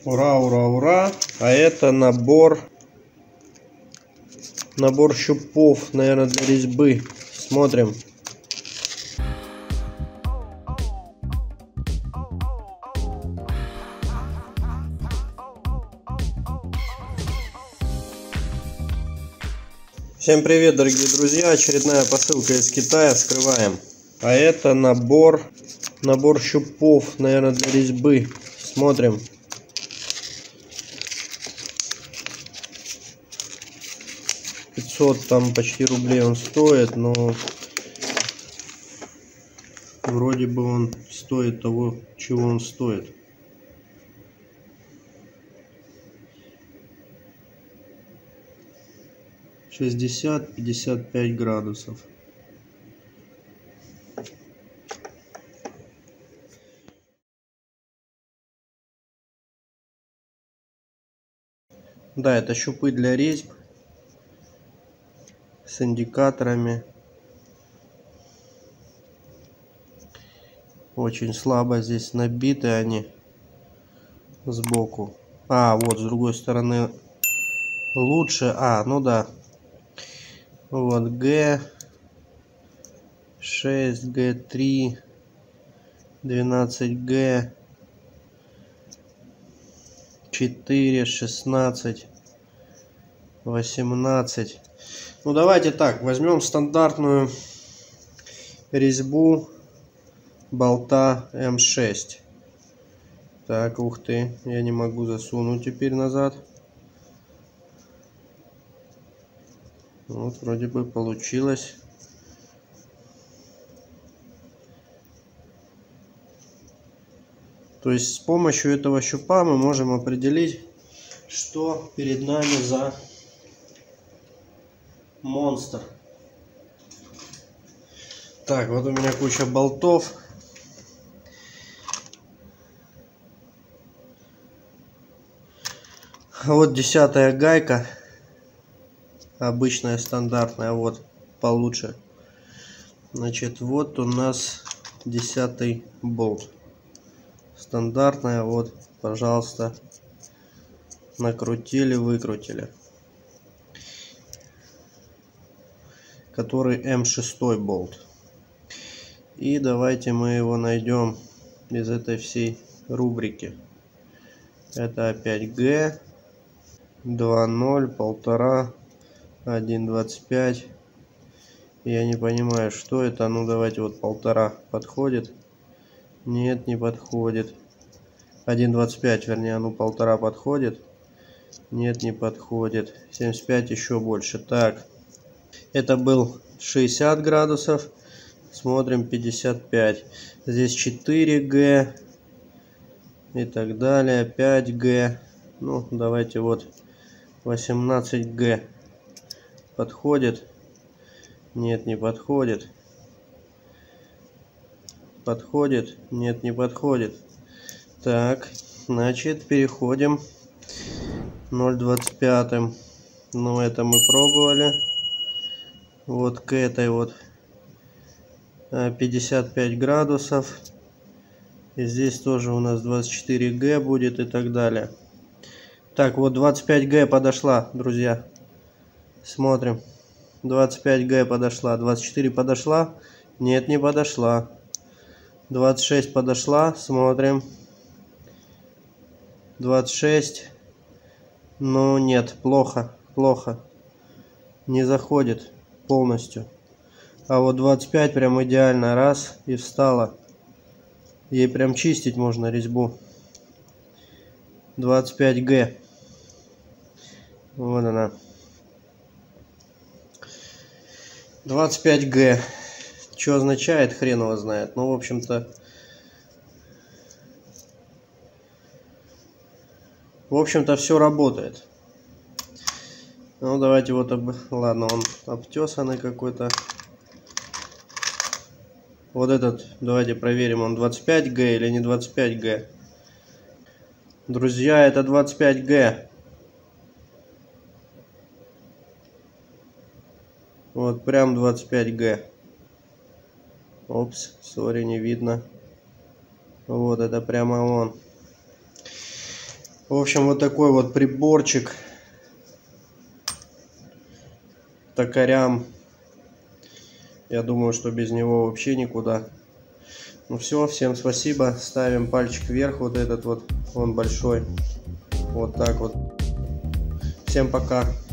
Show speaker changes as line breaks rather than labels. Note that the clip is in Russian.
Ура, ура, ура! А это набор щупов, наверное, для резьбы. Смотрим. Всем привет, дорогие друзья! Очередная посылка из Китая. Вскрываем. А это набор щупов, наверное, для резьбы. Смотрим. Там почти рублей он стоит, но вроде бы он стоит того, чего он стоит. — 60-55 градусов. Да, это щупы для резьб с индикаторами. Очень слабо здесь набиты они сбоку. Вот с другой стороны лучше. Ну да. Вот Г6, Г3, 12Г, 4, 16, 18. Ну давайте так, возьмем стандартную резьбу болта М6. Так, ух ты, я не могу засунуть теперь назад. Вот, вроде бы получилось. То есть с помощью этого щупа мы можем определить, что перед нами за монстр. Так, вот у меня куча болтов. Вот 10-я гайка. Обычная, стандартная. Вот получше. Значит, вот у нас 10-й болт. Стандартная. Вот, пожалуйста. Накрутили, выкрутили. Который М6 болт. И давайте мы его найдем из этой всей рубрики. Это опять Г, 2.0, 1.5, 1.25. Я не понимаю, что это. Ну давайте, вот 1.5 подходит. Нет, не подходит. 1.25, вернее, 1.5 подходит. Нет, не подходит. 75 еще больше. Так, это был 60 градусов. Смотрим 55. Здесь 4Г и так далее. 5Г. Ну, давайте вот 18Г. Подходит? Нет, не подходит. Подходит? Нет, не подходит. Так, значит, переходим 0.25. Ну, это мы пробовали. Вот к этой вот 55 градусов. И здесь тоже у нас 24Г будет и так далее. Так, вот 25Г подошла, друзья. Смотрим. 25Г подошла. 24 подошла. Нет, не подошла. 26 подошла. Смотрим. 26. Ну, нет, плохо. Плохо. Не заходит полностью. А вот 25 прям идеально. Раз и встала. Ей прям чистить можно резьбу. 25Г. Вот она. 25Г. Что означает, хрен его знает. Ну, в общем-то... все работает. Ну, давайте вот... Ладно, он обтесанный какой-то. Вот этот, давайте проверим, он 25Г или не 25Г. Друзья, это 25Г. Вот прям 25Г. Опс, сори, не видно. Вот это прямо он. В общем, вот такой вот приборчик. Токарям. Я думаю, что без него вообще никуда. Ну все, всем спасибо. Ставим пальчик вверх. Вот этот вот, он большой. Вот так вот. Всем пока.